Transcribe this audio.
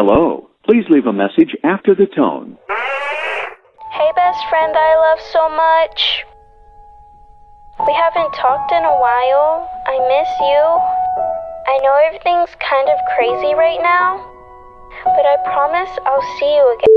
Hello. Please leave a message after the tone. Hey, best friend I love so much. We haven't talked in a while. I miss you. I know everything's kind of crazy right now, but I promise I'll see you again.